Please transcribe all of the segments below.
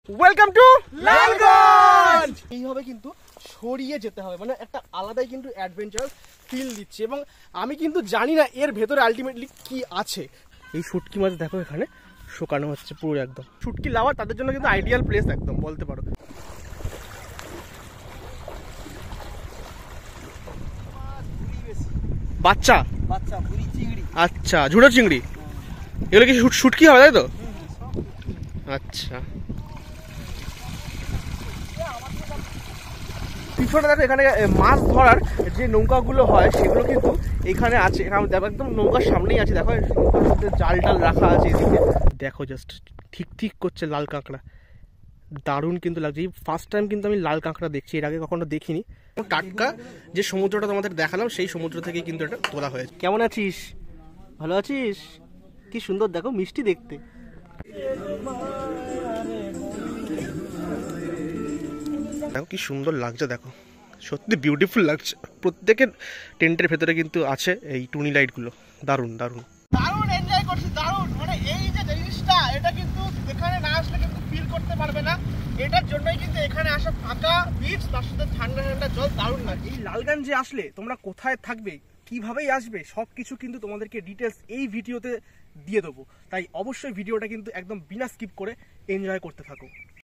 Welcome to Lalganj. এইভাবে কিন্তু ছড়িয়ে যেতে হবে, মানে একটা আলাদাই কিন্তু অ্যাডভেঞ্চার ফিল দিচ্ছে। এবং আমি কিন্তু জানি না এর ভেতরে আলটিমেটলি কি আছে। এই শুটকি মাছ দেখো এখানে শুকানো হচ্ছে পুরো একদম। শুটকি লাভার তাদের জন্য কিন্তু আইডিয়াল প্লেস একদম বলতে পারো। বাচ্চা বাচ্চা বুড়ি চিংড়ি, আচ্ছা ঝুড়ো চিংড়ি, এগুলো কি শুটকি হবে তাই তো? আচ্ছা পিছনে দেখো এখানে মাছ ধরার যে নৌকাগুলো হয় সেগুলো কিন্তু এখানে আছে। একদম নৌকার সামনেই আছে, দেখো জাল টাল রাখা আছে এদিকে। দেখো জাস্ট ঠিক ঠিক করছে লাল কাঁকড়া, দারুণ কিন্তু লাগছে। এই ফার্স্ট টাইম কিন্তু আমি লাল কাঁকড়া দেখছি, এর আগে কখনো দেখিনি। টাটকা যে সমুদ্রটা তোমাদের দেখালাম সেই সমুদ্র থেকে কিন্তু এটা তোলা হয়েছে। কেমন আছিস? ভালো আছিস? কি সুন্দর দেখো, মিষ্টি দেখতে। দেখো কি সুন্দর লাগছে, দেখো সত্যি বিউটিফুল লাগছে। প্রত্যেকের টেন্টের ভেতরে কিন্তু আছে এই টুনি লাইটগুলো, দারুণ দারুণ দারুণ এনজয় করছি, দারুণ। মানে এই যে জিনিসটা এটা কিন্তু এখানে না আসলে কিন্তু ফিল করতে পারবে না। এটার জন্যই কিন্তু এখানে আসা, ফাঁকা বিচ তার সাথে ঠান্ডা ঠান্ডা জল, দারুণ লাগে। এই লালগঞ্জে আসলে তোমরা কোথায় থাকবে, কিভাবেই আসবে, সবকিছু কিন্তু তোমাদেরকে ডিটেলস এই ভিডিওতে দিয়ে দেবো। তাই অবশ্যই ভিডিওটা কিন্তু একদম বিনা স্কিপ করে এনজয় করতে থাকো।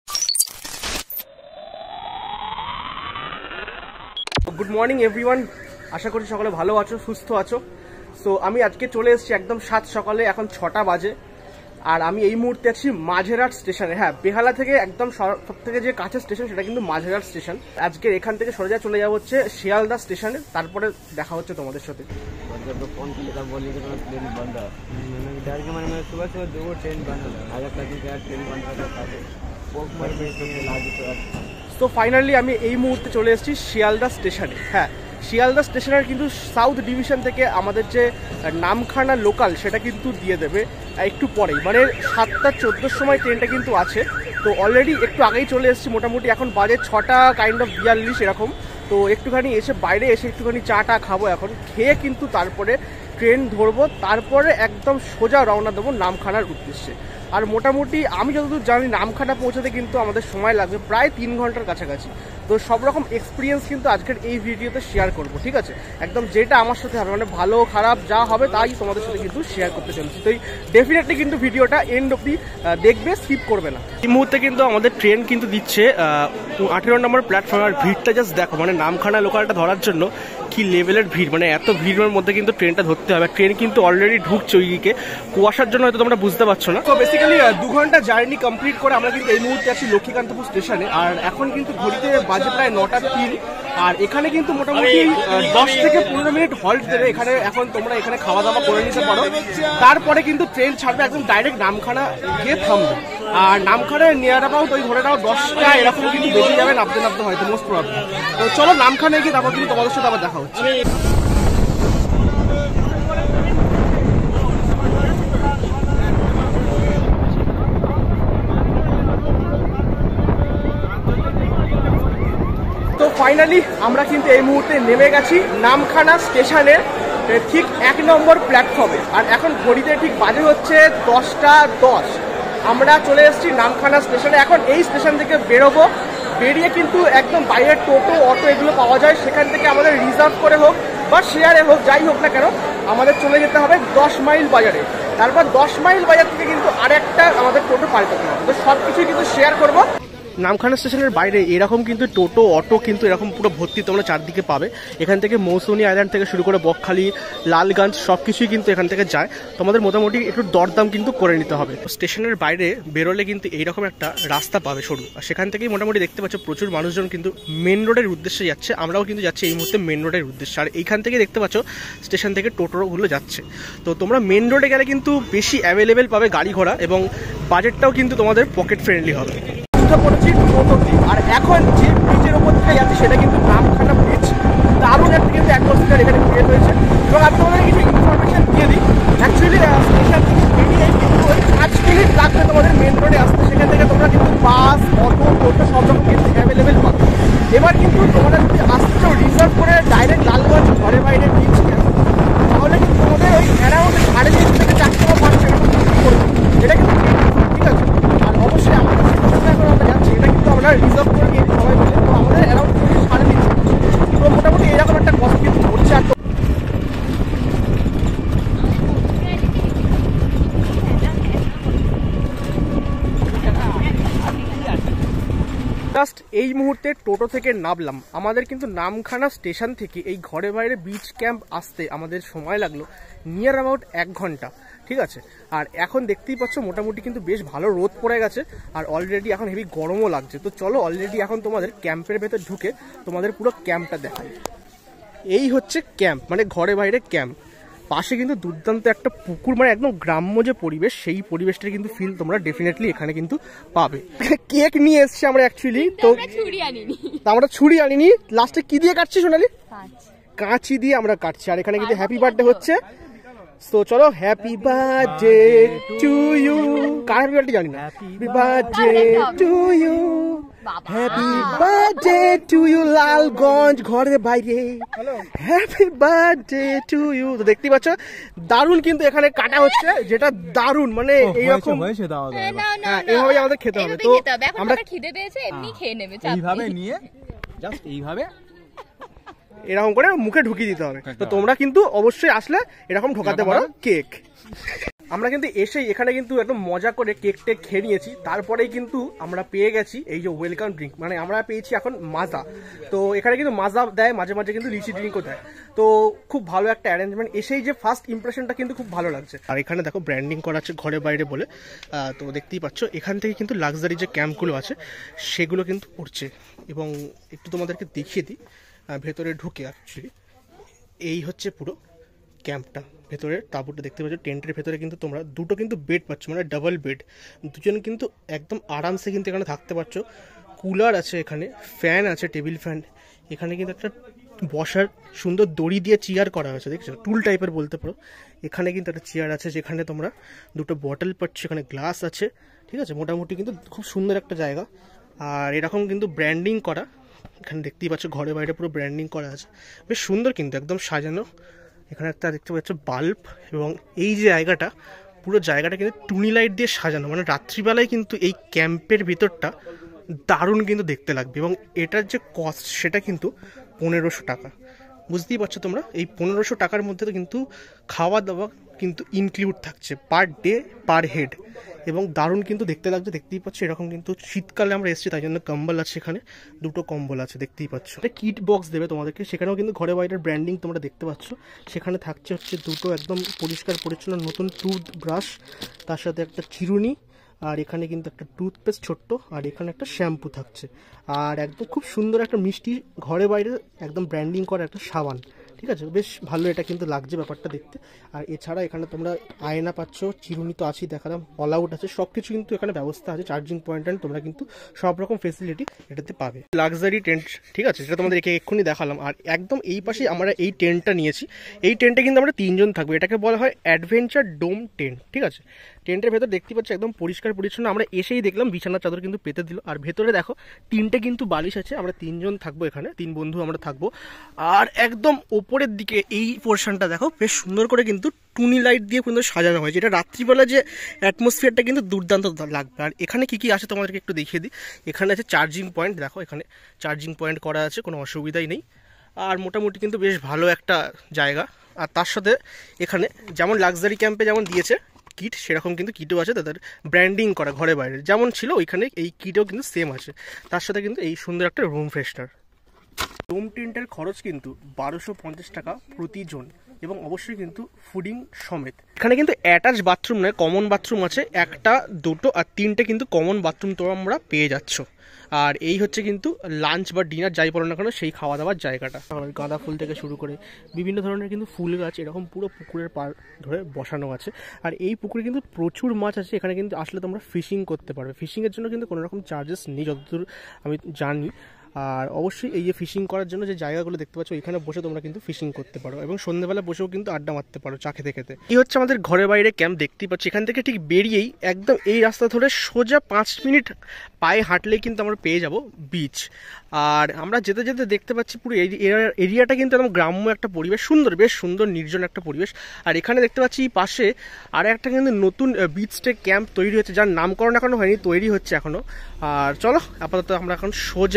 গুড মর্নিং এভরিওয়ান, আশা করছি সকলে ভালো আছো, সুস্থ আছো। সো আমি আজকে চলে এসেছি একদম সাত সকালে, এখন 6টা বাজে। আর আমি এই মুহূর্তে আছি মাঝেরহাট স্টেশনে। হ্যাঁ, বেহালা থেকে একদম সব থেকে যে কাছের স্টেশন সেটা কিন্তু মাঝেরহাট স্টেশন। আজকে এখান থেকে সোজা চলে যাবো হচ্ছে শিয়ালদা স্টেশনে, তারপরে দেখা হচ্ছে তোমাদের সাথে। তো ফাইনালি আমি এই মুহূর্তে চলে এসেছি শিয়ালদা স্টেশনে। হ্যাঁ, শিয়ালদা স্টেশনের কিন্তু সাউথ ডিভিশন থেকে আমাদের যে নামখানা লোকাল সেটা কিন্তু দিয়ে দেবে একটু পরেই, মানে 7:14 সময় ট্রেনটা কিন্তু আছে। তো অলরেডি একটু আগেই চলে এসেছি, মোটামুটি এখন বাজে 6টা কাইন্ড অফ 42 এরকম। তো একটুখানি এসে বাইরে এসে একটুখানি চাটা খাবো, এখন খেয়ে কিন্তু তারপরে ট্রেন ধরবো, তারপরে একদম সোজা রওনা দেবো নামখানার উদ্দেশ্যে। আর মোটামুটি আমি যতদূর জানি নামখানা পৌঁছাতে কিন্তু আমাদের সময় লাগবে প্রায় 3 ঘন্টার কাছাকাছি। তো সব রকম এক্সপিরিয়েন্স কিন্তু আজকের এই ভিডিওতে শেয়ার করব, ঠিক আছে? একদম যেটা আমার সাথে হবে, মানে ভালো খারাপ যা হবে তাই তোমাদের সাথে কিন্তু শেয়ার করতে চলেছি। তো ডেফিনেটলি কিন্তু ভিডিওটা এন্ড অব্দি দেখবে, স্কিপ করবে না। এই মুহূর্তে কিন্তু আমাদের ট্রেন কিন্তু দিচ্ছে 18 নম্বর প্ল্যাটফর্ম। আর ভিড়টা জাস্ট দেখো, মানে নামখানা লোকালটা ধরার জন্য কি লেভেলের ভিড়, মানে এত ভিড়ের মধ্যে কিন্তু ট্রেনটা ধরতে হবে। ট্রেন কিন্তু অলরেডি ঢুকছে ওইদিকে, কুয়াশার জন্য হয়তো তোমরা বুঝতে পারছো না। তো বেসিক্যালি 2 ঘন্টা জার্নি কমপ্লিট করে আমরা কিন্তু এই মুহূর্তে আছি লক্ষ্মীকান্তপুর স্টেশনে। আর এখন কিন্তু ঘড়িতে বাজে প্রায় 9টা 3। আর এখানে কিন্তু মোটামুটি 10 থেকে 15 মিনিট হল্ট দেবে এখানে। এখন তোমরা এখানে খাওয়া দাওয়া করে নিতে পারো, তারপরে কিন্তু ট্রেন ছাড়বে, একদম ডাইরেক্ট নামখানা গিয়ে থামবে। আর নামখানায় নিয়ার অ্যাবাউট ওই ধরে নাও 10টা এরকম কিন্তু বেরিয়ে যাবে, নামতে নামতে হয়তো মোস্ট প্রবলেম। তো চলো নামখানায় গিয়ে তারপর কিন্তু তোমাদের সাথে আবার দেখা হচ্ছে। তো ফাইনালি আমরা কিন্তু এই মুহূর্তে নেমে গেছি নামখানা স্টেশনের ঠিক 1 নম্বর প্ল্যাটফর্মে। আর এখন ঘড়িতে ঠিক বাজে হচ্ছে 10টা 10। আমরা চলে এসেছি নামখানা স্টেশনে। এখন এই স্টেশন থেকে বেরোবো, বেরিয়ে কিন্তু একদম বাইরে টোটো অটো এগুলো পাওয়া যায়, সেখান থেকে আমাদের রিজার্ভ করে হোক বা শেয়ারে হোক, যাই হোক না কেন আমাদের চলে যেতে হবে 10 মাইল বাজারে। তারপর 10 মাইল বাজার থেকে কিন্তু আরেকটা আমাদের টোটো পাল্টাতে হবে। তো সব কিছুই কিন্তু শেয়ার করবো। নামখানা স্টেশনের বাইরে এরকম কিন্তু টোটো অটো কিন্তু এরকম পুরো ভর্তি তোমরা চারদিকে পাবে। এখান থেকে মৌসুমী আইল্যান্ড থেকে শুরু করে বকখালি, লালগঞ্জ সব কিছুই কিন্তু এখান থেকে যায়। তোমাদের মোটামুটি একটু দরদাম কিন্তু করে নিতে হবে। স্টেশনের বাইরে বেরোলে কিন্তু এইরকম একটা রাস্তা পাবে সরু, আর সেখান থেকেই মোটামুটি দেখতে পাচ্ছ প্রচুর মানুষজন কিন্তু মেন রোডের উদ্দেশ্যে যাচ্ছে। আমরাও কিন্তু যাচ্ছি এই মুহূর্তে মেন রোডের উদ্দেশ্যে। আর এইখান থেকে দেখতে পাচ্ছ স্টেশন থেকে টোটোগুলো যাচ্ছে। তো তোমরা মেন রোডে গেলে কিন্তু বেশি অ্যাভেলেবেল পাবে গাড়ি ঘোড়া, এবং বাজেটটাও কিন্তু তোমাদের পকেট ফ্রেন্ডলি হবে। আর এখন যে ব্রিজের ওপর থেকে যাচ্ছে সেটা কিন্তু নামখানা ব্রিজ, দারুণ একটা কিন্তু অ্যাটমসফিয়ার এখানে ক্রিয়েট হয়েছে। এবং আমি তোমাদের কিছু ইনফরমেশন দিয়ে দিই। অ্যাকচুয়ালি স্টেশন থেকে বেরিয়ে কিন্তু 5 মিনিট লাগবে তোমাদের মেন রোডে আসতে। সেখান থেকে তোমরা কিন্তু বাস, অটো, টোটো সব রকম কিন্তু অ্যাভেলেবেল পাবে। এবার কিন্তু তোমরা যদি আসতে চাও রিজার্ভ করে ডাইরেক্ট লালগঞ্জ ঘরে বাইরে বিচ, তাহলে কিন্তু তোমাদের ওই অ্যারাউন্ড 3.5 থেকে 4 টাকা 5 টাকা করবে। এটা কিন্তু ঠিক আছে। আর অবশ্যই আমাদের জাস্ট এই মুহূর্তে টোটো থেকে নামলাম। আমাদের কিন্তু নামখানা স্টেশন থেকে এই ঘরে বাইরে বিচ ক্যাম্প আসতে আমাদের সময় লাগলো নিয়ার অ্যাবাউট 1 ঘন্টা, ঠিক আছে। আর এখন দেখতেই পাচ্ছ মোটামুটি কিন্তু বেশ ভালো রোদ পড়ে গেছে আর অলরেডি এখন হেভি গরমও লাগছে। তো চলো অলরেডি এখন তোমাদের ক্যাম্পের ভেতর ঢুকে তোমাদের পুরো ক্যাম্পটা দেখাই। এই হচ্ছে ক্যাম্প, মানে ঘরে বাইরে ক্যাম্প। পাশে কিন্তু দুর্দান্ত একটা পুকুর, মানে একদম গ্রাম্য যে পরিবেশ, সেই পরিবেশটা কিন্তু ফিল তোমরা ডেফিনেটলি এখানে কিন্তু পাবে। কেক নিয়ে এসছি আমরা অ্যাকচুয়ালি, তো আমরা ছুরি আনিনি। লাস্টে কি দিয়ে কাটছি সোনালি? কাঁচি দিয়ে আমরা কাটছি। আর এখানে কিন্তু হ্যাপি বার্থডে হচ্ছে। তো চলো হ্যাপি বার্থডে টু ইউ। কার হ্যাপি বার্থডে জানি না। Happy birthday to you, happy birthday to you Lalganj ঘরে বাইরে, হ্যাপি বার্থডে টু ইউ। তো দেখতেই পাচ্ছ দারুণ কিন্তু এখানে কাটা হচ্ছে, যেটা দারুণ, মানে এইরকম এইভাবে আমাদের খেতে হবে। তো আমরা খিদে পেয়েছে এমনি খেয়ে নেবে, এইভাবে নিয়ে জাস্ট এইভাবে এরকম করে মুখে ঢুকিয়ে দিতে হবে। তো তোমরা কিন্তু অবশ্যই আসলে এরকম ঢোকাতে পারো কেক। আমরা কিন্তু এসেই এখানে কিন্তু একদম মজা করে কেক টেক খেয়ে নিয়েছি। তারপরেই কিন্তু আমরা পেয়ে গেছি এই যে ওয়েলকাম ড্রিঙ্ক, মানে আমরা পেয়েছি এখন মাজা। তো এখানে কিন্তু মাজা দেয়, মাঝে মাঝে কিন্তু লিচি ড্রিঙ্কও দেয়। তো খুব ভালো একটা অ্যারেঞ্জমেন্ট। এসেই যে ফার্স্ট ইমপ্রেশনটা কিন্তু খুব ভালো লাগছে। আর এখানে দেখো ব্র্যান্ডিং করা আছে ঘরে বাইরে বলে। তো দেখতেই পাচ্ছ এখান থেকে কিন্তু লাক্সারি যে ক্যাম্পগুলো আছে সেগুলো কিন্তু পড়ছে। এবং একটু তোমাদেরকে দেখিয়ে দিই ভেতরে ঢুকে। অ্যাকচুয়ালি এই হচ্ছে পুরো ক্যাম্পটা, ভেতরে তাঁবুটা দেখতে পাচ্ছ। টেন্টের ভেতরে কিন্তু তোমরা দুটো কিন্তু বেড পাচ্ছ, মানে ডাবল বেড। দুজন কিন্তু একদম আরামসে কিন্তু এখানে থাকতে পারছো। কুলার আছে এখানে, ফ্যান আছে, টেবিল ফ্যান। এখানে কিন্তু একটা বসার সুন্দর দড়ি দিয়ে চেয়ার করা হয়েছে, দেখছো, টুল টাইপের বলতে পারো। এখানে কিন্তু একটা চেয়ার আছে যেখানে তোমরা দুটো বটল পাচ্ছ, এখানে গ্লাস আছে, ঠিক আছে। মোটামুটি কিন্তু খুব সুন্দর একটা জায়গা। আর এরকম কিন্তু ব্র্যান্ডিং করা, এখানে দেখতেই পাচ্ছ ঘরে বাইরে পুরো ব্র্যান্ডিং করা আছে, বেশ সুন্দর কিন্তু একদম সাজানো। এখানে একটা দেখতে পাচ্ছ বাল্ব। এবং এই যে জায়গাটা, পুরো জায়গাটা কিন্তু টুনি লাইট দিয়ে সাজানো, মানে রাত্রিবেলায় কিন্তু এই ক্যাম্পের ভিতরটা দারুণ কিন্তু দেখতে লাগবে। এবং এটার যে কস্ট সেটা কিন্তু 1500 টাকা। বুঝতেই পারছো তোমরা, এই 1500 টাকার মধ্যে তো কিন্তু খাওয়া দাওয়া কিন্তু ইনক্লুড থাকছে পার ডে পার হেড। এবং দারুণ কিন্তু দেখতে লাগছে, দেখতেই পাচ্ছ। এরকম কিন্তু শীতকালে আমরা এসেছি তাই জন্য কম্বল আছে, এখানে দুটো কম্বল আছে দেখতেই পাচ্ছ। একটা কিট বক্স দেবে তোমাদেরকে, সেখানেও কিন্তু ঘরে বাইরের ব্র্যান্ডিং তোমরা দেখতে পাচ্ছ। সেখানে থাকছে হচ্ছে দুটো একদম পরিষ্কার পরিচ্ছন্ন নতুন টুথ ব্রাশ, তার সাথে একটা চিরুনি, আর এখানে কিন্তু একটা টুথপেস্ট ছোট্ট, আর এখানে একটা শ্যাম্পু থাকছে। আর একদম খুব সুন্দর একটা মিষ্টি ঘরে বাইরে একদম ব্র্যান্ডিং করা একটা সাবান, ঠিক আছে। বেশ ভালো এটা কিন্তু লাগছে ব্যাপারটা দেখতে। আর এছাড়া এখানে তোমরা আয়না পাচ্ছ, চিরুনি তো আছেই দেখালাম, অল আউট আছে, সব কিছু কিন্তু এখানে ব্যবস্থা আছে। চার্জিং পয়েন্ট তোমরা কিন্তু সব রকম ফেসিলিটি এটাতে পাবে। লাক্সারি টেন্ট, ঠিক আছে, সেটা তোমাদের এক্ষুনি দেখালাম। আর একদম এই পাশে আমরা এই টেন্টটা নিয়েছি। এই টেন্টে কিন্তু আমরা 3 জন থাকবো। এটাকে বলা হয় অ্যাডভেঞ্চার ডোম টেন্ট, ঠিক আছে। টেন্টের ভেতর দেখতে পাচ্ছি একদম পরিষ্কার পরিচ্ছন্ন। আমরা এসেই দেখলাম বিছানার চাদর কিন্তু পেতে দিল। আর ভেতরে দেখো 3টে কিন্তু বালিশ আছে। আমরা 3 জন থাকবো এখানে, 3 বন্ধু আমরা থাকবো। আর একদম ওপরের দিকে এই পোর্শনটা দেখো বেশ সুন্দর করে কিন্তু টুনি লাইট দিয়ে কিন্তু সাজানো হয়েছে। এটা রাত্রিবেলা যে অ্যাটমসফিয়ারটা কিন্তু দুর্দান্ত লাগবে। আর এখানে কি কি আছে তোমাদেরকে একটু দেখিয়ে দিই। এখানে আছে চার্জিং পয়েন্ট, দেখো এখানে চার্জিং পয়েন্ট করা আছে, কোনো অসুবিধাই নেই। আর মোটামুটি কিন্তু বেশ ভালো একটা জায়গা। আর তার সাথে এখানে যেমন লাক্সারি ক্যাম্পে যেমন দিয়েছে কিট, সেরকম কিন্তু কিটও আছে, তাদের ব্র্যান্ডিং করা ঘরে বাইরে যেমন ছিল ওইখানে এই কিটও কিন্তু সেম আছে। তার সাথে কিন্তু এই সুন্দর একটা রুম ফ্রেশনার। রুম টেন্টের খরচ কিন্তু 1250 টাকা প্রতিজন, এবং অবশ্যই কিন্তু ফুডিং সমেত। এখানে কিন্তু অ্যাটাচ বাথরুম নয়, কমন বাথরুম আছে, একটা, দুটো আর 3টে কিন্তু কমন বাথরুম তোমরা পেয়ে যাচ্ছ। আর এই হচ্ছে কিন্তু লাঞ্চ বা ডিনার যাই বলো না কেন সেই খাওয়া দাওয়ার জায়গাটা। গাঁদা ফুল থেকে শুরু করে বিভিন্ন ধরনের কিন্তু ফুল গাছ এরকম পুরো পুকুরের পাড় ধরে বসানো আছে। আর এই পুকুরে কিন্তু প্রচুর মাছ আছে। এখানে কিন্তু আসলে তোমরা ফিশিং করতে পারবে। ফিশিংয়ের জন্য কিন্তু কোনো রকম চার্জেস নেই যতদূর আমি জানি। আর অবশ্যই এই যে ফিশিং করার জন্য যে জায়গাগুলো দেখতে পাচ্ছ এখানে বসে তোমরা কিন্তু ফিশিং করতে পারো, এবং সন্ধ্যেবেলা বসেও কিন্তু আড্ডা মারতে পারো চা খেতে খেতে। এই হচ্ছে আমাদের ঘরে বাইরে ক্যাম্প দেখতেই পাচ্ছি। এখান থেকে ঠিক বেরিয়েই একদম এই রাস্তা ধরে সোজা 5 মিনিট পায়ে হাঁটলেই কিন্তু আমরা পেয়ে যাব বিচ। আর আমরা যেতে যেতে দেখতে পাচ্ছি পুরো এরিয়াটা কিন্তু একদম গ্রাম্য একটা পরিবেশ, সুন্দর, বেশ সুন্দর নির্জন একটা পরিবেশ। আর এখানে দেখতে পাচ্ছি পাশে আর একটা কিন্তু নতুন বিচ স্টে ক্যাম্প তৈরি হচ্ছে, যার নামকরণ এখনো হয়নি, তৈরি হচ্ছে এখনো। আর চলো আপাতত আমরা এখন সোজা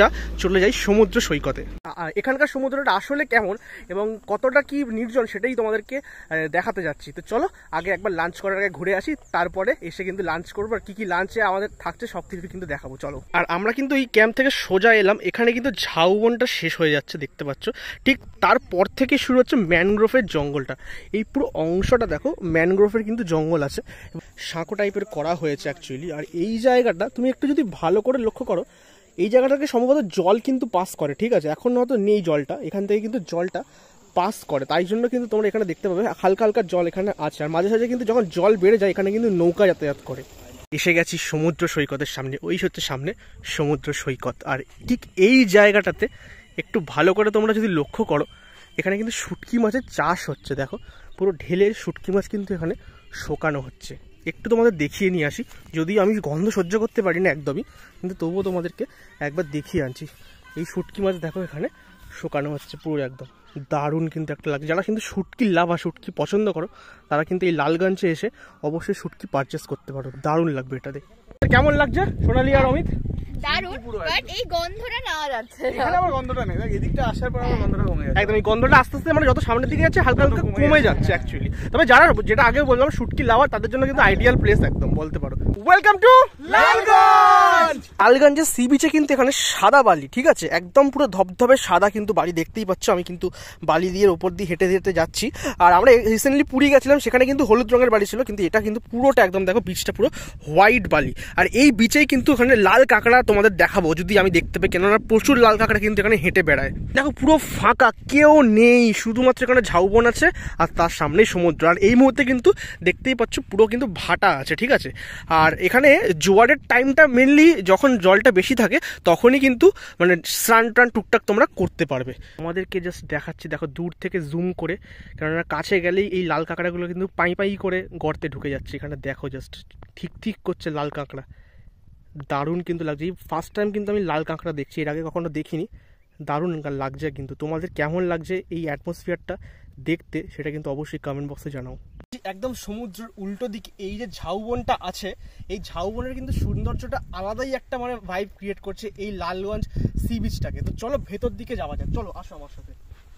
চলে যাই সমুদ্র সৈকতে। এখানকার সমুদ্রটা আসলে কেমন এবং কতটা কি নির্জন সেটাই তোমাদেরকে দেখাতে যাচ্ছি। তো চলো আগে একবার লাঞ্চ করার আগে ঘুরে আসি, তারপরে এসে কিন্তু লাঞ্চ করবো, আর কি লাঞ্চে আমাদের থাকছে সব কিছু কিন্তু দেখাবো। চলো। আর আমরা কিন্তু এই ক্যাম্প থেকে সোজা এলাম, এখানে কিন্তু ঝাউবনটা শেষ হয়ে যাচ্ছে দেখতে পাচ্ছ, ঠিক তারপর থেকে শুরু হচ্ছে ম্যানগ্রোভের জঙ্গলটা। এই পুরো অংশটা দেখো ম্যানগ্রোভের কিন্তু জঙ্গল আছে, সাঁকো টাইপের করা হয়েছে অ্যাকচুয়ালি। আর এই জায়গাটা তুমি একটু যদি ভালো করে লক্ষ্য করো, এই জায়গাটাকে সম্ভবত জল কিন্তু পাস করে, ঠিক আছে, এখন হয়তো নেই জলটা, এখান থেকে কিন্তু জলটা পাস করে, তাই জন্য কিন্তু তোমরা এখানে দেখতে পাবে হালকা হালকা জল এখানে আছে। আর মাঝে সাঝে কিন্তু যখন জল বেড়ে যায় এখানে কিন্তু নৌকা যাতায়াত করে। এসে গেছি সমুদ্র সৈকতের সামনে, ওই হচ্ছে সামনে সমুদ্র সৈকত। আর ঠিক এই জায়গাটাতে একটু ভালো করে তোমরা যদি লক্ষ্য করো, এখানে কিন্তু শুটকি মাছের চাষ হচ্ছে। দেখো পুরো ঢেলের শুটকি মাছ কিন্তু এখানে শোকানো হচ্ছে। একটু তোমাদের দেখিয়ে নিয়ে আসি, যদি আমি গন্ধ সহ্য করতে পারি না একদমই, কিন্তু তবুও তোমাদেরকে একবার দেখিয়ে আনছি। এই শুটকি মাছ দেখো এখানে শোকানো হচ্ছে পুরো একদম দারুণ কিন্তু একটা লাগে। যারা কিন্তু শুটকি লাভা, শুটকি পছন্দ করো, তারা কিন্তু এই লালগঞ্জে এসে অবশ্যই শুটকি পারচেস করতে পারো, দারুণ লাগবে এটা দেখে। কেমন লাগছে সোনালী আর অমিত? দারুণ, বাট এই গন্ধটা না যাচ্ছে না। এখানে আমার গন্ধটা নেই, এদিকটা আসার পর আমার গন্ধটা কমে যাচ্ছে একদম। এই গন্ধটা আস্তে আস্তে মানে যত সামনের দিকে যাচ্ছে হালকা হালকা কমে যাচ্ছে অ্যাকচুয়ালি। তবে যারা, যেটা আগে বললাম শুটকি লাভার, তাদের জন্য কিন্তু আইডিয়াল প্লেস একদম বলতে পারো। Welcome to Lalganj. লালগঞ্জের সি বিচে কিন্তু এখানে সাদা বালি, ঠিক আছে, একদম পুরো ধবধবে সাদা কিন্তু বালি দেখতেই পাচ্ছ। আমি কিন্তু বালি দিয়ে ওপর দিয়ে হেঁটে হেঁটে যাচ্ছি। আর আমরা রিসেন্টলি পুরী গেছিলাম, সেখানে কিন্তু হলুদ রঙের বালি ছিল, কিন্তু এটা কিন্তু পুরোটা একদম দেখো বিচটা পুরো হোয়াইট বালি। আর এই বিচেই কিন্তু এখানে লাল কাঁকড়া তোমাদের দেখাবো যদি আমি দেখতে পাই, কেননা প্রচুর লাল কাঁকড়া কিন্তু এখানে হেঁটে বেড়ায়। দেখো পুরো ফাঁকা, কেউ নেই, শুধুমাত্র এখানে ঝাউবন আছে আর তার সামনেই সমুদ্র। আর এই মুহূর্তে কিন্তু দেখতেই পাচ্ছ পুরো কিন্তু ভাটা আছে, ঠিক আছে। আর এখানে জোয়ারের টাইমটা মেনলি যখন জলটা বেশি থাকে তখনই কিন্তু মানে স্নান টান টুকটাক তোমরা করতে পারবে। আমাদেরকে জাস্ট দেখাচ্ছি দেখো দূর থেকে জুম করে, কেননা কাছে গেলেই এই লাল কাঁকড়াগুলো কিন্তু পাই পাই করে গর্তে ঢুকে যাচ্ছে। এখানে দেখো জাস্ট ঠিক ঠিক করছে লাল কাঁকড়া, দারুণ কিন্তু লাগছে। এই ফার্স্ট টাইম কিন্তু আমি লাল কাঁকড়া দেখছি, এর আগে কখনো দেখিনি, দারুণ লাগছে। কিন্তু তোমাদের কেমন লাগছে এই অ্যাটমসফিয়ারটা দেখতে, সেটা কিন্তু অবশ্যই কমেন্ট বক্সে জানাও। একদম সমুদ্রের উল্টো দিকে এই যে ঝাউবনটা আছে, এই ঝাউবনের কিন্তু সৌন্দর্যটা আলাদাই একটা মানে ভাইব ক্রিয়েট করছে এই লালগঞ্জ সি বিচটাকে। তো চলো ভেতর দিকে যাওয়া যাক, চলো আসো আমার সাথে।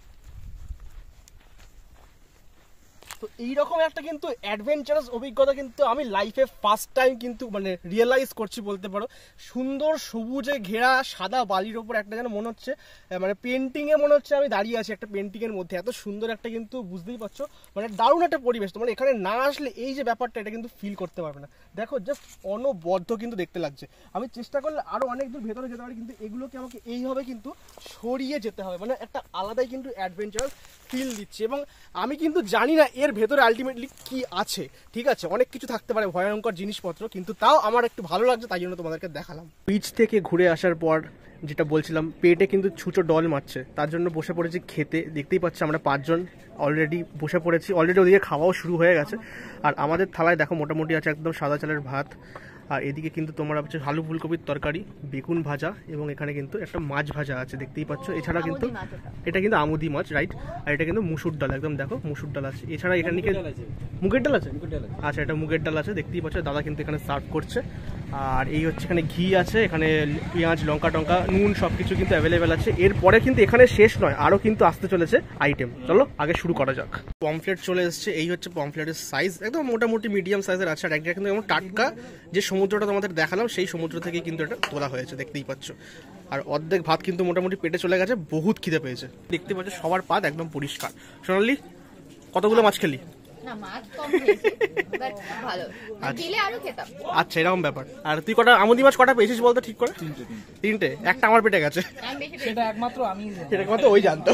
তো এইরকম একটা কিন্তু অ্যাডভেঞ্চারাস অভিজ্ঞতা কিন্তু আমি লাইফে ফার্স্ট টাইম কিন্তু মানে রিয়েলাইজ করছি বলতে পারো। সুন্দর সবুজে ঘেরা সাদা বালির ওপর একটা যেন মনে হচ্ছে মানে পেন্টিংয়ে মনে হচ্ছে আমি দাঁড়িয়ে আছি একটা পেন্টিংয়ের মধ্যে। এত সুন্দর একটা কিন্তু বুঝতেই পারছো মানে দারুণ একটা পরিবেশ। তোমার এখানে না আসলে এই যে ব্যাপারটা এটা কিন্তু ফিল করতে পারবে না। দেখো জাস্ট অনবদ্য কিন্তু দেখতে লাগছে। আমি চেষ্টা করলে আরও অনেক দূর ভেতরে যেতে পারি, কিন্তু এগুলোকে আমাকে এইভাবে কিন্তু সরিয়ে যেতে হবে, মানে একটা আলাদাই কিন্তু অ্যাডভেঞ্চারাস ফিল দিচ্ছে। এবং আমি কিন্তু জানি না এর ভেতরে আলটিমেটলি কি আছে, ঠিক আছে, অনেক কিছু থাকতে পারে ভয়ঙ্কর জিনিসপত্র, কিন্তু তাও আমার একটু ভালো লাগছে, তাই জন্য তোমাদেরকে দেখালাম। বিচ থেকে ঘুরে আসার পর যেটা বলছিলাম, পেটে কিন্তু ছুঁচো ডল মারছে, তার জন্য বসে পড়েছি খেতে। দেখতেই পাচ্ছি আমরা 5 জন অলরেডি বসে পড়েছি, অলরেডি ওদিকে খাওয়াও শুরু হয়ে গেছে। আর আমাদের থালায় দেখো মোটামুটি আছে একদম সাদা চালের ভাত, আর এদিকে কিন্তু তোমরা হচ্ছে আলু ফুলকপির তরকারি, বেগুন ভাজা, এবং এখানে কিন্তু একটা মাছ ভাজা আছে দেখতেই পাচ্ছ। এছাড়া কিন্তু এটা কিন্তু আমুদি মাছ, রাইট। আর এটা কিন্তু মুসুর ডাল, একদম দেখো মুসুর ডাল আছে। এছাড়া এখানে মুগের ডাল আছে, আচ্ছা এটা মুগের ডাল আছে দেখতেই পাচ্ছ। দাদা কিন্তু এখানে সার্ভ করছে। আর এই হচ্ছে এখানে ঘি আছে, এখানে পেঁয়াজ লঙ্কা টঙ্কা নুন সব কিছু কিন্তু অ্যাভেলেবেল আছে। এরপরে কিন্তু এখানে শেষ নয়, আরও কিন্তু আসতে চলেছে আইটেম। চলো আগে শুরু করা যাক। পমফ্লেট চলে এসছে, এই হচ্ছে পমফ্লেটের সাইজ, একদম মোটামুটি মিডিয়াম সাইজের আছে। আর একটা কিন্তু যেমন টাটকা যে সমুদ্রটা তোমাদের দেখালাম সেই সমুদ্র থেকে কিন্তু এটা তোলা হয়েছে দেখতেই পাচ্ছ। আর অর্ধেক ভাত কিন্তু মোটামুটি পেটে চলে গেছে, বহুত খিদে পেয়েছে। দেখতে পাচ্ছ সবার পাত একদম পরিষ্কার। সোনালি কতগুলো মাছ খেলি? না মাছ কম খেয়েছি, বাট ভালো দিলে আরো খেতাম। আচ্ছা এরকম ব্যাপার। আর তুই কটা আমুদি মাছ কটা পেয়েছিস বলতো ঠিক করে? 3টে। একটা আমার পেটে গেছে, সেটা একমাত্র আমি, সেটা একমাত্র ওই জানতো।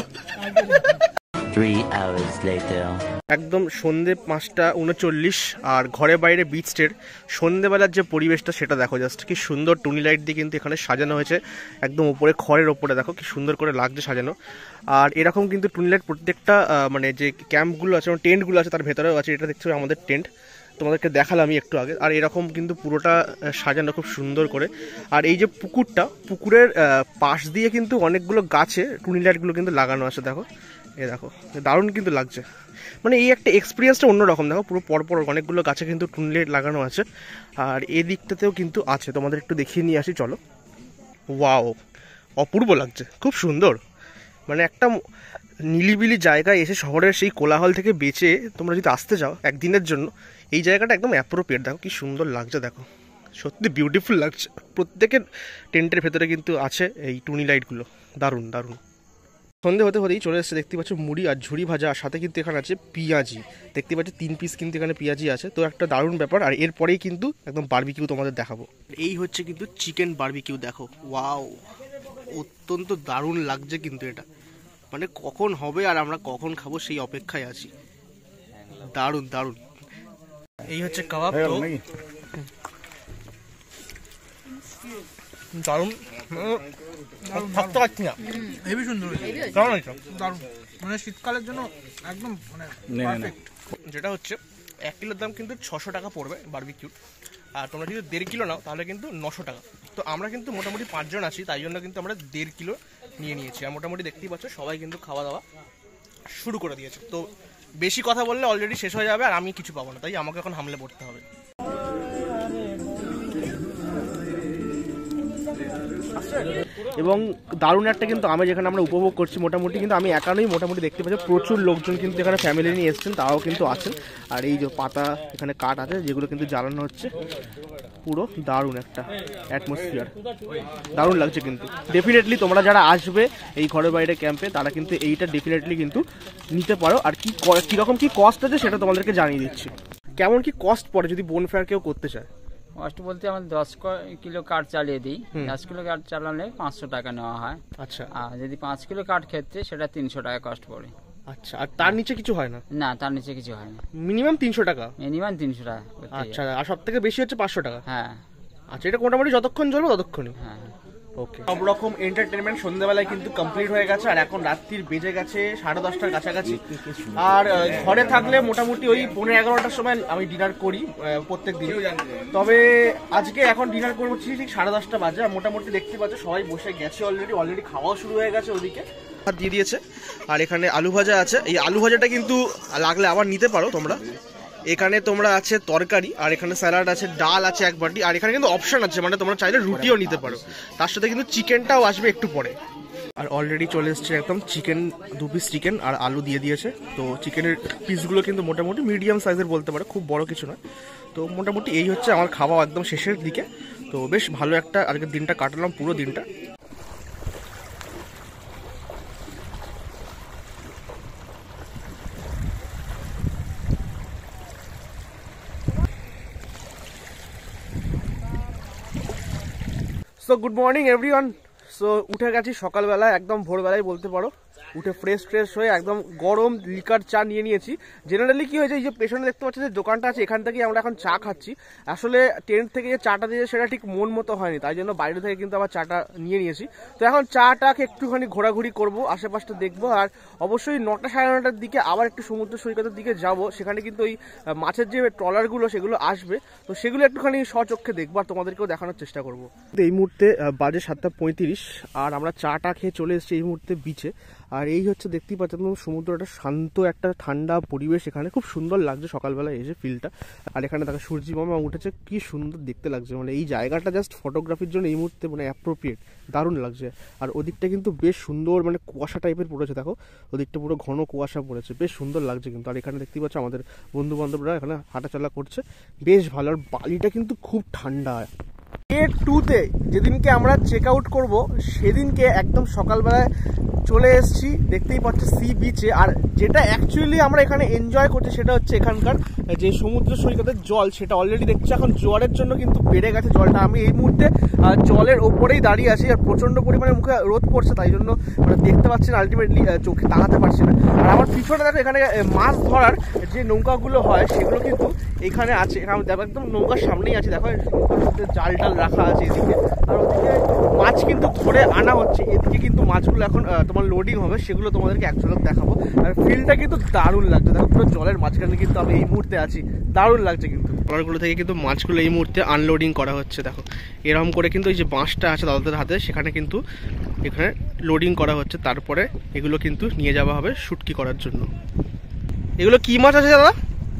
3 hours later. একদম সন্ধ্যে 5:39 আর ঘরে বাইরে বিচটের সন্ধ্যেবেলার যে পরিবেশটা সেটা দেখো জাস্ট কি সুন্দর। টুনি লাইট দিয়ে কিন্তু এখানে সাজানো হয়েছে, একদম উপরে খড়ের ওপরে দেখো কি সুন্দর করে লাগছে সাজানো। আর এরকম কিন্তু টুনি লাইট প্রত্যেকটা মানে যে ক্যাম্পগুলো আছে, টেন্টগুলো আছে তার ভেতরেও আছে। এটা দেখছো আমাদের টেন্ট, তোমাদেরকে দেখালাম আমি একটু আগে। আর এরকম কিন্তু পুরোটা সাজানো খুব সুন্দর করে। আর এই যে পুকুরটা, পুকুরের পাশ দিয়ে কিন্তু অনেকগুলো গাছে টুনি লাইটগুলো কিন্তু লাগানো আছে দেখো। এ দেখো দারুণ কিন্তু লাগছে, মানে এই একটা এক্সপিরিয়েন্সটা অন্যরকম। দেখো পুরো পরপর অনেকগুলো গাছে কিন্তু টুনি লাইট লাগানো আছে। আর এই দিকটাতেও কিন্তু আছে, তোমাদের একটু দেখিয়ে নিয়ে আসি চলো। ওয়াও অপূর্ব লাগছে, খুব সুন্দর। মানে একটা নিলিবিলি জায়গায় এসে শহরের সেই কোলাহল থেকে বেঁচে তোমরা যদি আসতে যাও একদিনের জন্য, এই জায়গাটা একদম অ্যাপ্রোপ্রিয়েট। দেখো কি সুন্দর লাগছে, দেখো সত্যি বিউটিফুল লাগছে। প্রত্যেকের টেন্টের ভেতরে কিন্তু আছে এই টুনি লাইটগুলো, দারুণ দারুণ। সন্ধে হতে হতেই চলে এসেছে, দেখতে পাচ্ছ মুড়ি আর ঝুড়ি ভাজা, আর সাথে কিন্তু এখানে আছে পেঁয়াজি। দেখতে পাচ্ছ 3 পিস কিন্তু এখানে পেঁয়াজি আছে, তো একটা দারুণ ব্যাপার। আর এরপরেই কিন্তু একদম বারবিকিউ তোমাদের দেখাবো। এই হচ্ছে কিন্তু চিকেন বারবিকিউ, দেখো ওয়াও, অত্যন্ত দারুণ লাগছে কিন্তু এটা। মানে কখন হবে আর আমরা কখন খাবো সেই অপেক্ষায় আছি। দারুণ দারুণ। এই হচ্ছে কাবাব, তো দারুণ, ভাবতে পারছি না, হেভি সুন্দর হয়েছে, কেমন হয়েছে? দারুণ, মানে শীতকালের জন্য একদম মানে পারফেক্ট। যেটা হচ্ছে 1 কিলোর দাম কিন্তু 600 টাকা পড়বে বারবিকিউ, আর তোমরা যদি 1.5 কিলো নাও তাহলে কিন্তু 900 টাকা। তো আমরা কিন্তু মোটামুটি 5 জন আছি, তাই জন্য কিন্তু আমরা 1.5 কিলো নিয়ে নিয়েছি। আর মোটামুটি দেখতেই পাচ্ছ সবাই কিন্তু খাওয়া দাওয়া শুরু করে দিয়েছে। তো বেশি কথা বললে অলরেডি শেষ হয়ে যাবে আর আমি কিছু পাবো না, তাই আমাকে এখন হামলে পড়তে হবে। এবং দারুণ একটা কিন্তু আমি যেখানে আমরা উপভোগ করছি, মোটামুটি কিন্তু আমি একা নই, মোটামুটি দেখতে পাচ্ছি প্রচুর লোকজন কিন্তু এখানে ফ্যামিলি নিয়ে এসেছেন, তারাও কিন্তু আছেন। আর এই যে পাতা এখানে কাঠ আছে যেগুলো কিন্তু জ্বালানো হচ্ছে, পুরো দারুণ একটা অ্যাটমসফিয়ার, দারুণ লাগছে কিন্তু। ডেফিনেটলি তোমরা যারা আসবে এই ঘরে বাইরে ক্যাম্পে, তারা কিন্তু এইটা ডেফিনেটলি কিন্তু নিতে পারো। আর কীরকম কি কস্ট আছে সেটা তোমাদেরকে জানিয়ে দিচ্ছি। কেমন কি কস্ট পড়ে যদি বোনফায়ার কেউ করতে চায়? কষ্ট বলতে আমাদের 10 কিলো কাঠ চালিয়ে দিই, 10 কিলো কাঠ চালালে 500 টাকা নেওয়া হয়। আচ্ছা, আর যদি 5 কিলো কাঠ ক্ষেত্রে সেটা 300 টাকা কষ্ট পড়ে। আচ্ছা, আর তার নিচে কিছু হয় না? না, তার নিচে কিছু হয় না, মিনিমাম 300 টাকা। মিনিমাম 300 টাকা। আচ্ছা, আর সব থেকে বেশি হচ্ছে 500 টাকা। হ্যাঁ, আচ্ছা, এটা মোটামুটি যতক্ষণ জ্বলবে ততক্ষণই। হ্যাঁ, ওকে। সব রকম এন্টারটেনমেন্ট সন্ধ্যাবেলায় কিন্তু কমপ্লিট হয়ে গেছে, আর এখন রাত্রির বেজে গেছে 10:30টার কাছাকাছি। আর ঘরে থাকলে মোটামুটি ওই 11:30টার সময় আমি ডিনার করি প্রত্যেক দিন, তবে আজকে এখন ডিনার করছি ঠিক 10:30টা বাজে। আর মোটামুটি দেখতে পাচ্ছ সবাই বসে গেছে, অলরেডি খাওয়াও শুরু হয়ে গেছে ওদিকে, দিয়ে দিয়েছে। আর এখানে আলু ভাজা আছে, এই আলু ভাজাটা কিন্তু লাগলে আবার নিতে পারো তোমরা। এখানে তোমরা আছে তরকারি, আর এখানে স্যালাড আছে, ডাল আছে 1 বাটি, আর এখানে কিন্তু অপশন আছে, মানে তোমরা চাইলে রুটিও নিতে পারো। তার সাথে কিন্তু চিকেনটাও আসবে একটু পরে। আর অলরেডি চলে এসছে একদম চিকেন, 2 পিস চিকেন আর আলু দিয়ে দিয়েছে। তো চিকেনের পিসগুলো কিন্তু মোটামুটি মিডিয়াম সাইজের বলতে পারো, খুব বড় কিছু নয়। তো মোটামুটি এই হচ্ছে আমার খাওয়া একদম শেষের দিকে। তো বেশ ভালো একটা আজকের দিনটা কাটালাম, পুরো দিনটা। So good morning everyone. So উঠে গেছি সকালবেলা, একদম ভোরবেলায় বলতে পারো। উঠে ফ্রেশ হয়ে একদম গরম লিকার চা নিয়ে নিয়েছি। জেনারেলি কি হয়েছে, এই যে পেছনে দেখতে পাচ্ছি যে দোকানটা আছে, এখান থেকেই আমরা এখন চা খাচ্ছি। আসলে টেন্ট থেকে যে চাটা দিয়েছে সেটা ঠিক মন মতো হয়নি, তাই জন্য বাইরে থেকে কিন্তু আবার চাটা নিয়ে নিয়েছি। তো এখন চাটাকে একটুখানি ঘোরাঘুরি করবো, আশেপাশটা দেখবো, আর অবশ্যই 9টা সাড়ে 9টার দিকে আবার একটু সমুদ্র সৈকতের দিকে যাব। সেখানে কিন্তু ওই মাছের যে ট্রলারগুলো সেগুলো আসবে, তো সেগুলো একটুখানি স্বচক্ষে দেখবো আর তোমাদেরকেও দেখানোর চেষ্টা করবো। এই মুহূর্তে বাজে 7:35, আর আমরা চাটা খেয়ে চলে এসেছি এই মুহূর্তে বিচে। আর এই হচ্ছে দেখতেই পাচ্ছেন সমুদ্রটা, শান্ত একটা ঠান্ডা পরিবেশ, এখানে খুব সুন্দর লাগছে সকালবেলা এসে ফিলটা। আর এখানে দেখো সূর্যি মামা উঠেছে, কি সুন্দর দেখতে লাগছে। মানে এই জায়গাটা জাস্ট ফটোগ্রাফির জন্য এই মুহূর্তে মানে অ্যাপ্রোপ্রিয়েট, দারুণ লাগছে। আর ওদিকটা কিন্তু বেশ সুন্দর, মানে কুয়াশা টাইপের পড়েছে, দেখো ওদিকটা পুরো ঘন কুয়াশা পড়েছে, বেশ সুন্দর লাগছে কিন্তু। আর এখানে দেখতেই পাচ্ছ আমাদের বন্ধু বান্ধবরা এখানে হাঁটাচলা করছে, বেশ ভালো। আর বালিটা কিন্তু খুব ঠান্ডা। ডে 2তে যেদিনকে আমরা চেক আউট করবো সেদিনকে একদম সকালবেলায় চলে এসেছি, দেখতেই পাচ্ছি সি বিচে। আর যেটা অ্যাকচুয়ালি আমরা এখানে এনজয় করছি সেটা হচ্ছে এখানকার যে সমুদ্র সৈকতের জল, সেটা অলরেডি দেখছি এখন জোয়ারের জন্য কিন্তু বেড়ে গেছে জলটা। আমি এই মুহূর্তে জলের ওপরেই দাঁড়িয়ে আছি, আর প্রচণ্ড পরিমাণে মুখে রোদ পড়ছে, তাই জন্য মানে দেখতে পাচ্ছি না, আলটিমেটলি চোখে তাকাতে পারছি না। আর আমার পিছনে দেখো এখানে মাছ ধরার যে নৌকাগুলো হয় সেগুলো কিন্তু এখানে আছে, এখানে দেখো একদম নৌকার সামনেই আছে, দেখো জাল টাল রাখা আছে এদিকে। আর ওদিকে মাছ কিন্তু ধরে আনা হচ্ছে, এদিকে কিন্তু মাছগুলো এখন তোমার লোডিং হবে, সেগুলো তোমাদেরকে এক ঝলক দেখাবো। আর ফিলটা কিন্তু দারুণ লাগছে, দেখো পুরো জলের মাঝখানে কিন্তু আমি এই মুহূর্তে আছি, দারুণ লাগছে কিন্তু। ট্রলারগুলো থেকে কিন্তু মাছগুলো এই মুহূর্তে আনলোডিং করা হচ্ছে, দেখো এরকম করে কিন্তু এই যে বাঁশটা আছে দাদাদের হাতে, সেখানে কিন্তু এখানে লোডিং করা হচ্ছে, তারপরে এগুলো কিন্তু নিয়ে যাওয়া হবে শুটকি করার জন্য। এগুলো কি মাছ আছে দাদা?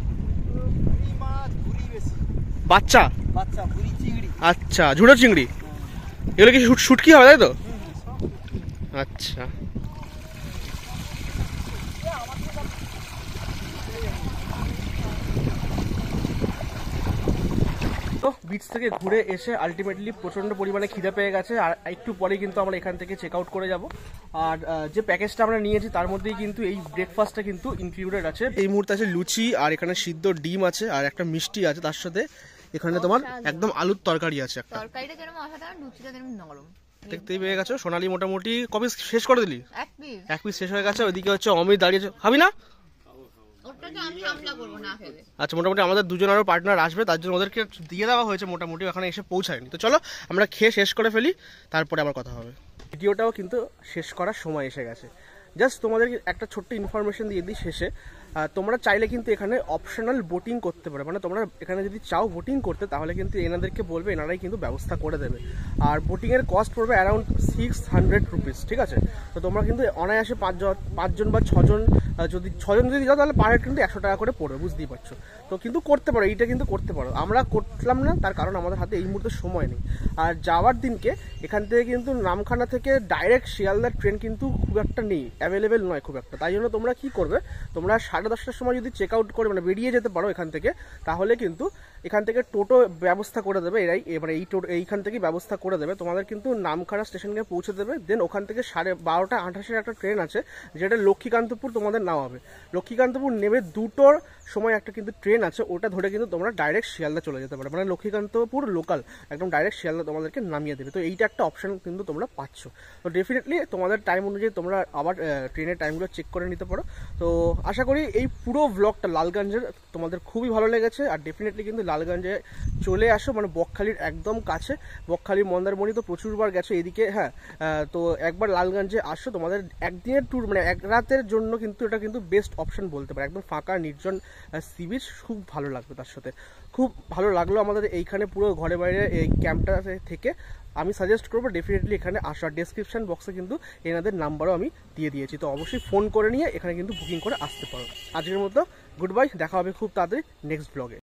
বাচ্চা, আচ্ছা ঝুড়ো চিংড়ি, এগুলো কি শুটকি হবে তাই তো? আচ্ছা, তো বিচ থেকে ঘুরে এসে আলটিমেটলি প্রচন্ড পরিমাণে খিদে পেয়ে গেছে, আর একটু পরে কিন্তু আমরা এখান থেকে চেক আউট করে যাব। আর যে প্যাকেজটা আমরা নিয়েছি তার মধ্যেই কিন্তু এই ব্রেকফাস্টটা কিন্তু ইনক্লুডেড আছে। এই মুহূর্তে আছে লুচি, আর এখানে সিদ্ধ ডিম আছে, আর একটা মিষ্টি আছে, তার সাথে এখানে তোমার একদম আলুর তরকারি আছে। একটা তরকারিটা যেরকম অসাধারণ, লুচিটা যেরকম নরম। দেখতেই পেয়ে গেছো, সোনালি মোটামুটি কবে শেষ করে দিলি? এক পিস শেষ হয়ে গেছে। ওইদিকে হচ্ছে অমিত দাঁড়িয়েছে, খাবি না? আচ্ছা, মোটামুটি আমাদের দুজন আরো পার্টনার আসবে, তার জন্য ওদেরকে দিয়ে দেওয়া হয়েছে, মোটামুটি ওখানে এসে পৌঁছায়নি। তো চলো আমরা খেয়ে শেষ করে ফেলি, তারপরে আমার কথা হবে। ভিডিওটাও কিন্তু শেষ করার সময় এসে গেছে। জাস্ট তোমাদের একটা ছোট্ট ইনফরমেশন দিয়ে দিই শেষে। তোমরা চাইলে কিন্তু এখানে অপশনাল বোটিং করতে পারো, মানে তোমরা এখানে যদি চাও বোটিং করতে, তাহলে কিন্তু এনাদেরকে বলবে, এনারাই কিন্তু ব্যবস্থা করে দেবে। আর বোটিংয়ের কস্ট পড়বে অ্যারাউন্ড 600 রুপিস, ঠিক আছে? তো তোমরা কিন্তু অনায়াসে পাঁচজন বা ছজন যদি যাও, তাহলে পার হেড কিন্তু 100 টাকা করে পড়বে, বুঝতেই পারছো। তো কিন্তু করতে পারো, এইটা কিন্তু করতে পারো। আমরা করলাম না, তার কারণ আমাদের হাতে এই মুহূর্তে সময় নেই। আর যাওয়ার দিনকে এখান থেকে কিন্তু নামখানা থেকে ডাইরেক্ট শিয়ালদার ট্রেন কিন্তু খুব একটা নেই, অ্যাভেলেবেল নয় খুব একটা। তাই জন্য তোমরা কি করবে, তোমরা 10:30টার সময় যদি চেক আউট করে মানে বেরিয়ে যেতে পারো এখান থেকে, তাহলে কিন্তু এখান থেকে টোটো ব্যবস্থা করে দেবে এরাই। এবারে এইখান থেকে ব্যবস্থা করে দেবে, তোমাদের কিন্তু নামখানা স্টেশনকে পৌঁছে দেবে। দেন ওখান থেকে 12:28 একটা ট্রেন আছে, যেটা লক্ষ্মীকান্তপুর তোমাদের নামাবে। লক্ষ্মীকান্তপুর নেমে 2টোর সময় একটা কিন্তু ট্রেন আছে, ওটা ধরে কিন্তু তোমরা ডাইরেক্ট শিয়ালদা চলে যেতে পারো, মানে লক্ষ্মীকান্তপুর লোকাল একদম ডাইরেক্ট শিয়ালদা তোমাদেরকে নামিয়ে দেবে। তো এইটা একটা অপশন কিন্তু তোমরা পাচ্ছ। তো ডেফিনেটলি তোমাদের টাইম অনুযায়ী তোমরা আবার ট্রেনের টাইমগুলো চেক করে নিতে পারো। তো আশা করি এই পুরো ব্লগটা লালগঞ্জের তোমাদের খুবই ভালো লেগেছে। আর ডেফিনেটলি কিন্তু লালগঞ্জে চলে আসো, মানে বকখালির একদম কাছে। বকখালি মন্দারমণি তো প্রচুরবার গেছো এদিকে, হ্যাঁ। তো একবার লালগঞ্জে আসো, তোমাদের একদিনের ট্যুর মানে এক রাতের জন্য কিন্তু এটা কিন্তু বেস্ট অপশন বলতে পারে। একদম ফাঁকা নির্জন সি বিচ, খুব ভালো লাগবে। তার সাথে খুব ভালো লাগলো আমাদের এইখানে পুরো ঘরে বাইরে এই ক্যাম্পটা থেকে। আমি সাজেস্ট করবো ডেফিনেটলি এখানে আসার। ডেসক্রিপশন বক্সে কিন্তু এনাদের নাম্বারও আমি দিয়ে দিয়েছি, তো অবশ্যই ফোন করে নিয়ে এখানে কিন্তু বুকিং করে আসতে পারো। আজকের মতো গুড বাই, দেখা হবে খুব তাড়াতাড়ি নেক্সট ব্লগে।